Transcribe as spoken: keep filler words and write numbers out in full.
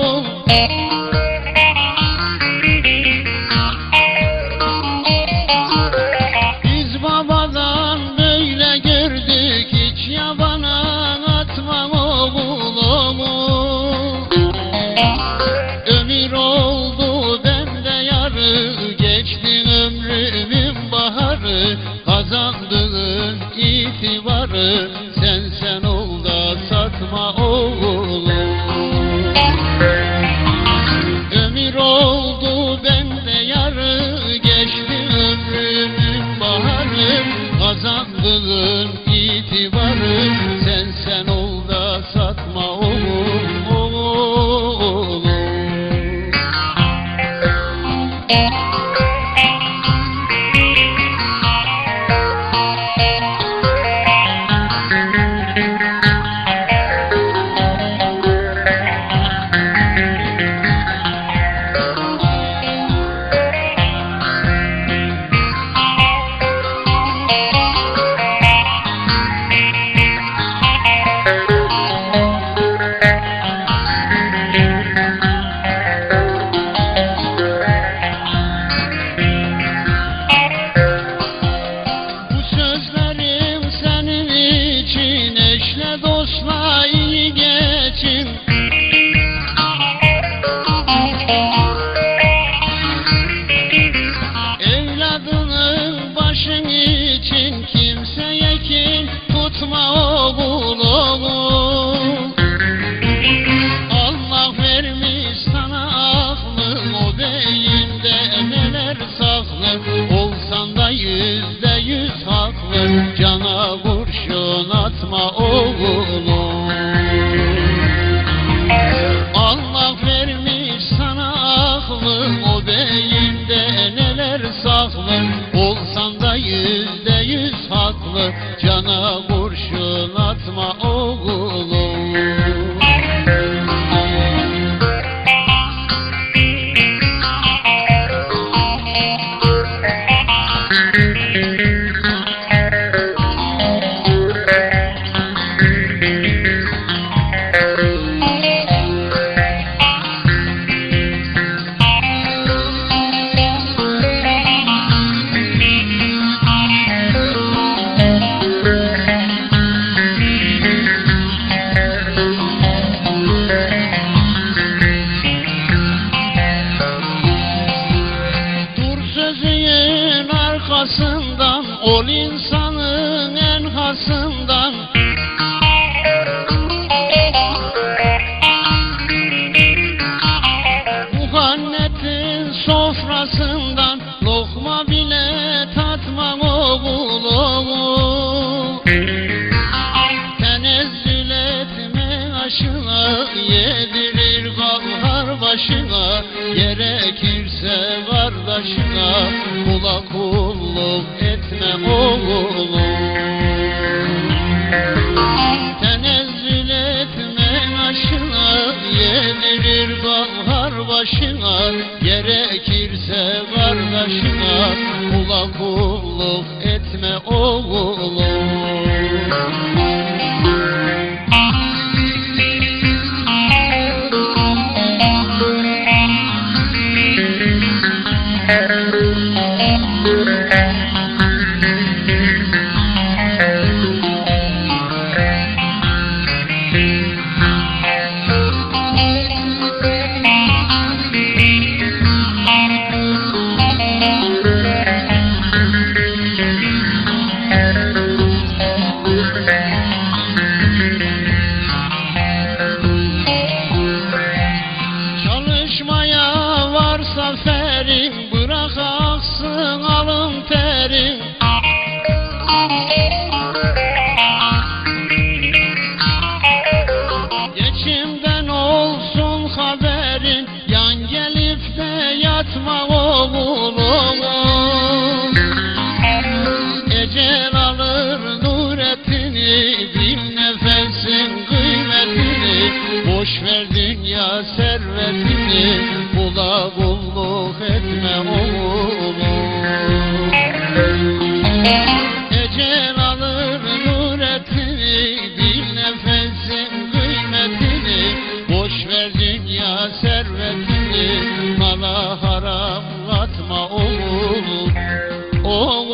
oğlum. Biz babadan böyle gördük, hiç yabana atma oğlumu. Ömür oldu bende yarı, geçti ömrümün baharı. Kazandığın itibarı sen sen ol da satma oğlum. Ömür oldu bende yarı, geçti ömrümün baharı. Kazandığın itibarı sen sen ol da satma oğlum, oğlum. Dostla iyi geçin. Evladının başın için kimseye kin tutma oğlum. Allah vermiş sana aklı, o beyinde neler saklı. Olsan da yüzde yüz haklı, cana kurşun atma oğlum. Allah vermiş sana aklı, o beyinde neler saklı. Olsan da yüzde yüz haklı, cana kurşun atma oğlum. Arkasından, ol insanın en hasından. Muhannetin sofrasından lokma bile tatma oğlum. Tenezzül etme aşına, yedirir kalkar başına. Gerekirse kardeşine kula kulluk etme oğlum. Tenezzül etme aşına, yedirir kalkar başına. Gerekirse kardeşine kula kulluk etme oğlum. Çalışmaya varsa ferin, bırak aksın alın terin. Geçimden olsun haberin, yan gelip de yatma oğlum. Ecel alır nuretini, bil nefesin kıymetini. Boş ver dünya servetini, kula kulluk etme oğlum. Ecel alır nuretini, bil nefesin kıymetini. Boş ver dünya servetini, mala haram katma oğlum. Oğlum